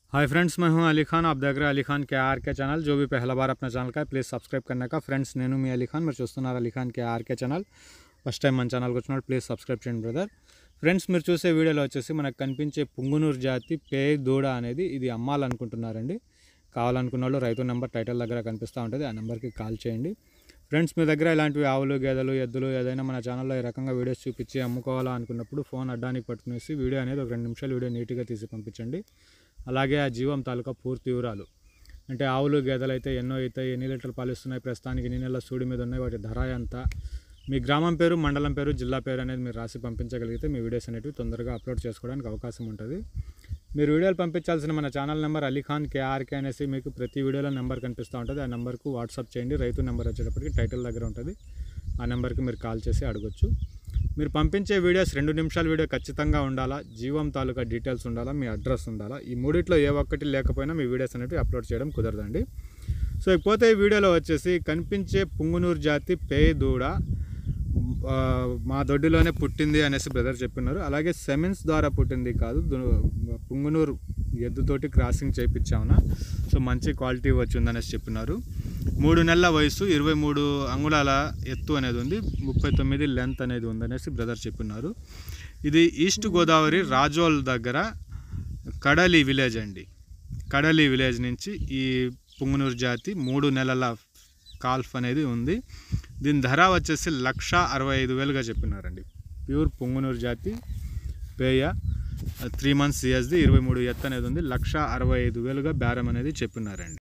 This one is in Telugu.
हाय फ्रेंड्स, मैं हूं अली खान। आप देख रहे हैं अली खान के आर के चैनल। जो भी पहला बार अपना ఛానల్ का प्लीज़ सब्सक्राइब करने का। ఫ్రెండ్స్, నేను మీ అలీ ఖాన్, మీరు చూస్తున్నారు Ali Khan K R K channel. First time మన ఛానల్కి వచ్చినప్పుడు ప్లీజ్ సబ్స్క్రైబ్ చేయండి బ్రదర్। ఫ్రెండ్స్, మీరు చూసే వీడియోలో వచ్చేసి మనకు కనిపించే పుంగునూరు జాతి పేయి దూడ అనేది ఇది అమ్మాలనుకుంటున్నారండి। కావాలనుకున్న వాళ్ళు రైతు నెంబర్ టైటిల్ దగ్గర కనిపిస్తూ ఉంటుంది, ఆ నెంబర్కి కాల్ చేయండి। ఫ్రెండ్స్, మీ దగ్గర ఇలాంటివి ఆవులు, గేదెలు, ఎద్దులు ఏదైనా మన ఛానల్లో ఈ రకంగా వీడియోస్ చూపించి అమ్ముకోవాలా అనుకున్నప్పుడు ఫోన్ అడ్డానికి పట్టుకునేసి వీడియో అనేది ఒక 2 నిమిషాలు వీడియో నీట్గా తీసి పంపించండి। అలాగే ఆ జీవం తాలూకా పూర్తి వివరాలు, అంటే ఆవులు, గేదెలు అయితే ఎన్నో అవుతాయి, ఎన్ని లీటర్లు పాలిస్తున్నాయి, ప్రస్తుతానికి ఎన్ని నెలల సూడి మీద ఉన్నాయి, వాటి ధర ఎంత, మీ గ్రామం పేరు, మండలం పేరు, జిల్లా పేరు అనేది మీరు రాసి పంపించగలిగితే మీ వీడియోస్ అనేవి తొందరగా అప్లోడ్ చేసుకోవడానికి అవకాశం ఉంటుంది। మీరు వీడియోలు పంపించాల్సిన మన channel number Ali Khan K R K అనేసి మీకు ప్రతి వీడియోలో నెంబర్ కనిపిస్తూ ఉంటుంది, ఆ నెంబర్కు వాట్సాప్ చేయండి। రైతు నెంబర్ వచ్చేటప్పటికి టైటిల్ దగ్గర ఉంటుంది, ఆ నెంబర్కి మీరు కాల్ చేసి అడగొచ్చు। మీరు పంపించే వీడియోస్ 2 నిమిషాల వీడియో ఖచ్చితంగా ఉండాలా, జీవం తాలూకా డీటెయిల్స్ ఉండాలా, మీ అడ్రస్ ఉండాలా। ఈ మూడిట్లో ఏ ఒక్కటి లేకపోయినా మీ వీడియోస్ అనేవి అప్లోడ్ చేయడం కుదరదండి। సో ఇకపోతే ఈ వీడియోలో వచ్చేసి కనిపించే పుంగునూరు జాతి పేయి దూడ మా దొడ్డిలోనే పుట్టింది అనేసి బ్రదర్ చెప్పినారు। అలాగే సెమెన్స్ ద్వారా పుట్టింది కాదు, పుంగునూరు ఎద్దుతోటి క్రాసింగ్ చేయించామున, సో మంచి క్వాలిటీ వచ్చిందనేసి చెప్పినారు। 3 నెలల వయసు, 23 అంగుళాల ఎత్తు అనేది ఉంది, 39 లెంత్ అనేది ఉందనేసి బ్రదర్ చెప్పినారు। ఇది ఈస్ట్ గోదావరి రాజోల్ దగ్గర కడలి విలేజ్ అండి। కడలి విలేజ్ నుంచి ఈ పుంగునూరు జాతి 3 నెలల కాల్ఫ్ అనేది ఉంది। దీని ధర వచ్చేసి 1,65,000గా చెప్పినారండి। ప్యూర్ పుంగునూరు జాతి పేయ, 3 మంత్స్ ఏజ్ది, 23 ఎత్తు అనేది ఉంది, 1,65,000గా బేరం అనేది చెప్పినారండి।